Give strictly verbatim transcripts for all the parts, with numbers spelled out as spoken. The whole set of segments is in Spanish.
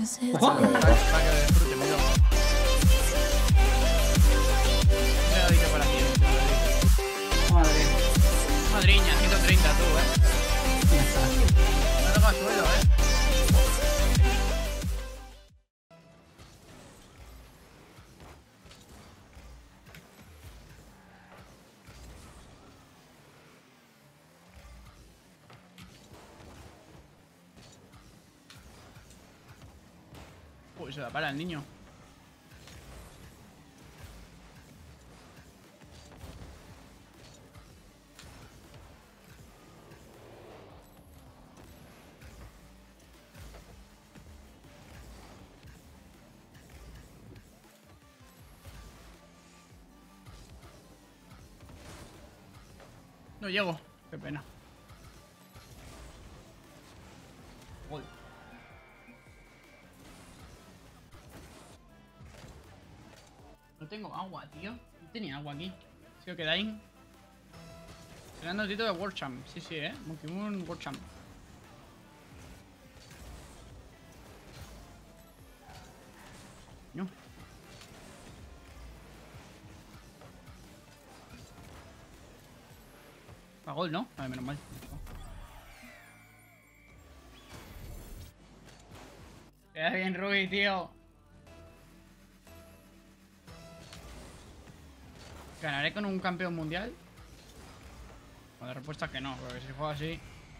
Saque de fruta, mi loco. Te lo dije para ti, te lo dije. Madre. Madriña, ciento treinta tú, eh. No toca suelo, eh. Uy, se la para el niño. No llego, qué pena. Gol. No tengo agua, tío. No tenía agua aquí. ¿Sí o qué Dain? Ganando el título de World Champ. Sí, sí, eh. Monkey Moon World Champ. No. A gol, ¿no? Vale, menos mal. Queda bien, Rui, tío. ¿Ganaré con un campeón mundial? Pues la respuesta es que no, porque si juego así...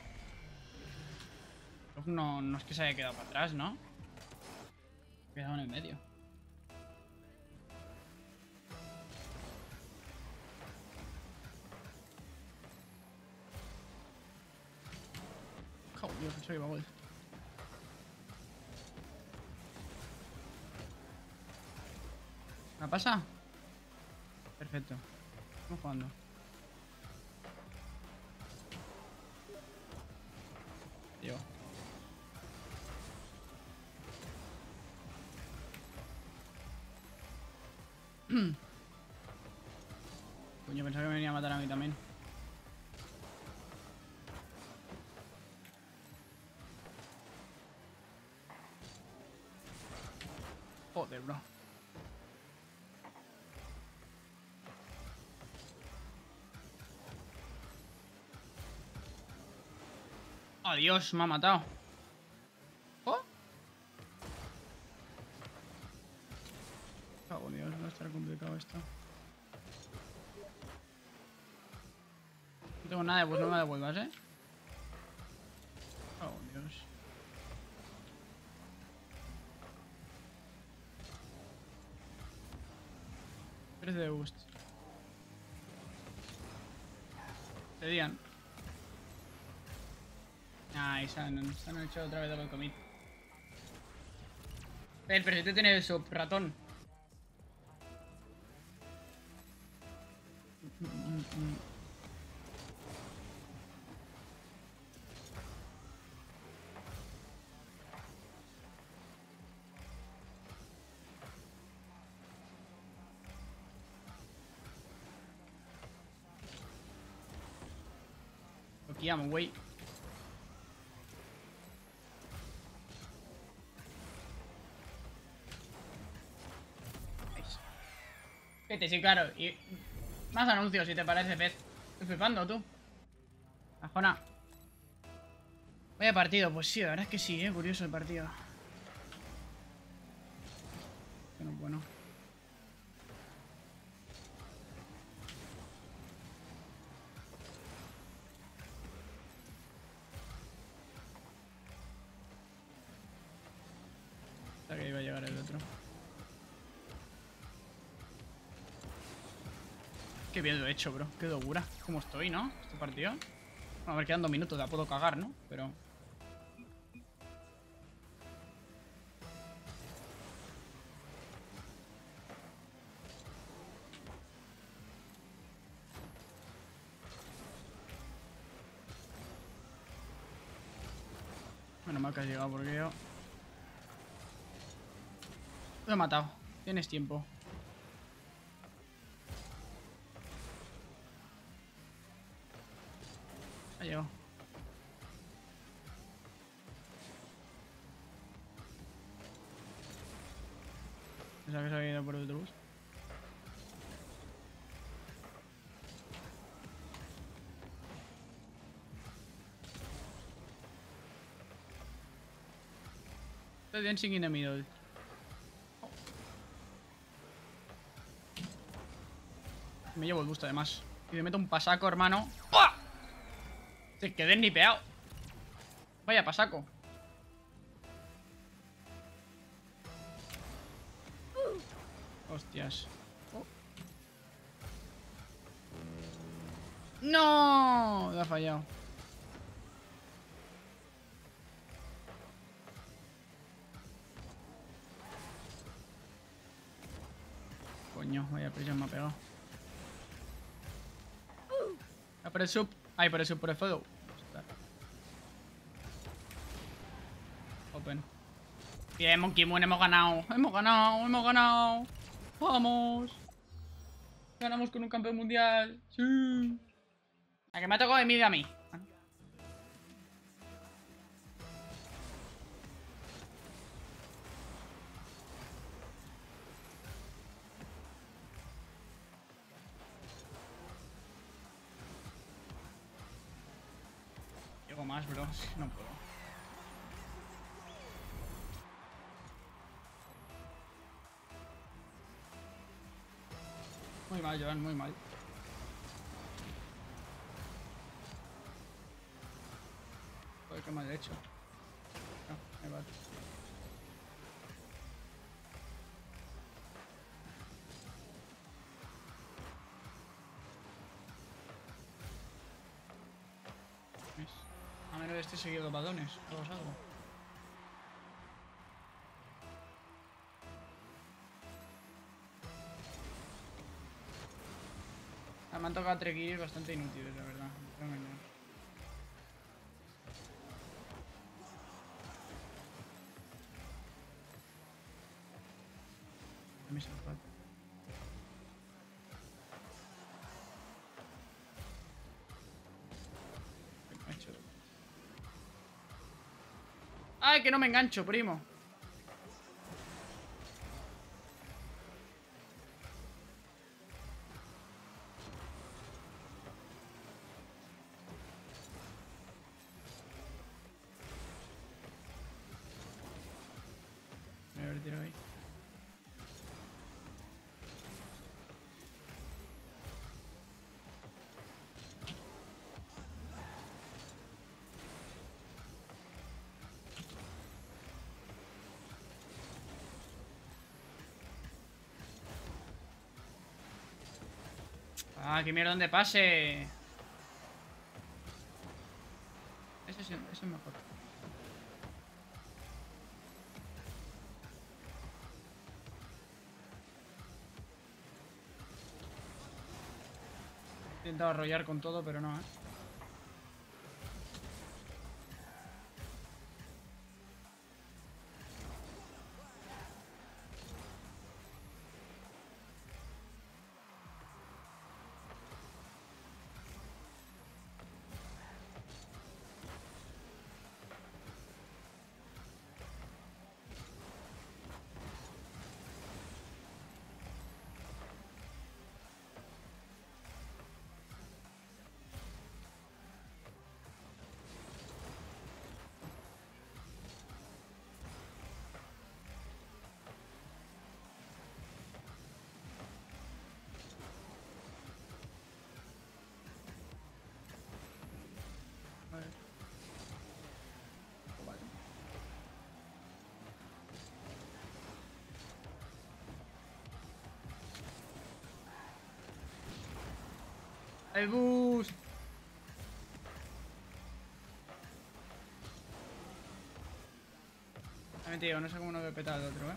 No, no es que se haya quedado para atrás, ¿no? Se ha quedado en el medio. Joder, Dios, eso iba a gol. ¿Me pasa? Perfecto. Estamos jugando. Tío. Coño, pensaba que me venía a matar a mí también. Joder, bro. Adiós, me ha matado. ¿Oh? Cago en Dios, va a estar complicado esto. No tengo nada, pues no me devuelvas, ¿eh? Cago en Dios. tres de boost. Te digan. Ay, se han, se han hecho otra vez double commit. Pero, pero si te tiene eso, ratón. Lo que llamo, güey. Vete, sí, claro. Y más anuncios, si te parece, Fed. Estoy flipando, tú. Ajona. Vaya partido, pues sí, la verdad es que sí, eh. Curioso el partido. Bueno, bueno. Hasta que iba a llegar el otro. Qué bien lo he hecho, bro. Qué locura. ¿Cómo estoy, no? Este partido. Bueno, a ver, quedan dos minutos. La puedo cagar, ¿no? Pero... Menos mal que has llegado porque yo... Lo he matado. Tienes tiempo. Ha llegado. Pensaba que se había ido por el autobús. Estoy dancing in the middle. Me llevo el busto además. Y me meto un pasaco, hermano. ¡Uah! Se quedé nipeado. Vaya pasaco. Hostias. Oh. ¡No! Me ha fallado. Coño, vaya prisa me ha pegado. Ah, por el sub. Ay, por el sub, por el fuego. Open. Bien, Monkey Moon, hemos ganado. Hemos ganado, hemos ganado. Vamos. Ganamos con un campeón mundial. Sí. A que me ha tocado de mid a mí. Llego más, bro. No puedo. Muy mal, Joan, muy mal. Joder, qué mal he hecho. No, me va. A menos este seguido los balones. ¿Algo es algo? Ah, me han tocado trequillos bastante inútiles, la verdad. No me engaño. Me hizo falta. ¡Ay, que no me engancho, primo! Me voy a haber tirado ahí. ¡Ah, qué mierda donde pase! Ese es, ese es mejor. He intentado arrollar con todo, pero no, ¿eh? Vale. Vale. ¡El bus! También te digo, no sé cómo no voy a petar al otro, ¿eh?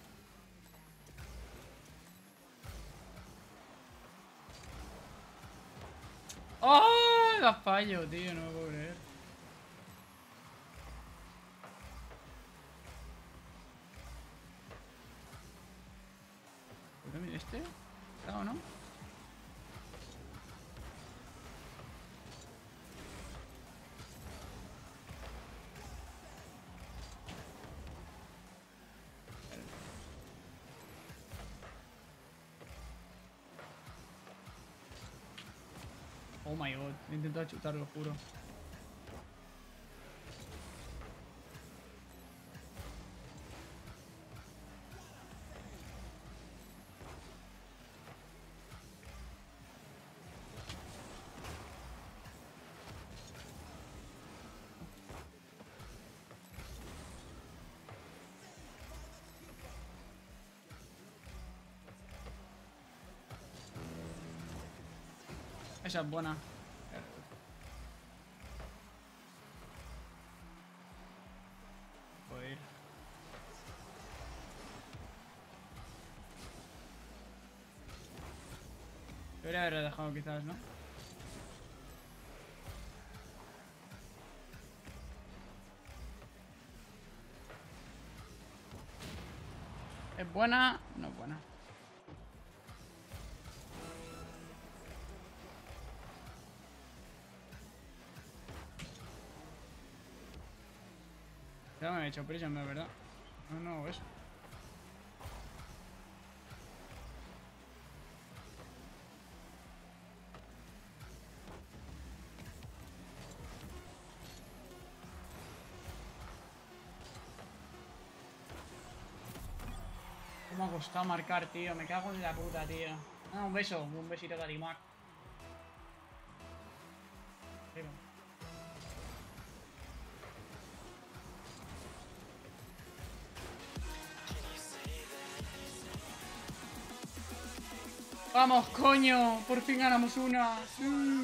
¡Oh! La fallo, tío, no me puedo creer. ¿Este? ¿Está o no? Oh my god. He intentado chutar, lo juro. Esa es buena. Puedo ir. Debería haberlo dejado quizás, ¿no? ¿Es buena? No es buena. Ya me he hecho prisa, de verdad. No, no, eso. ¿Cómo ha costado marcar, tío? Me cago en la puta, tío. Ah, un beso. Un besito de Adimac. Vamos, coño. Por fin ganamos una. Sí.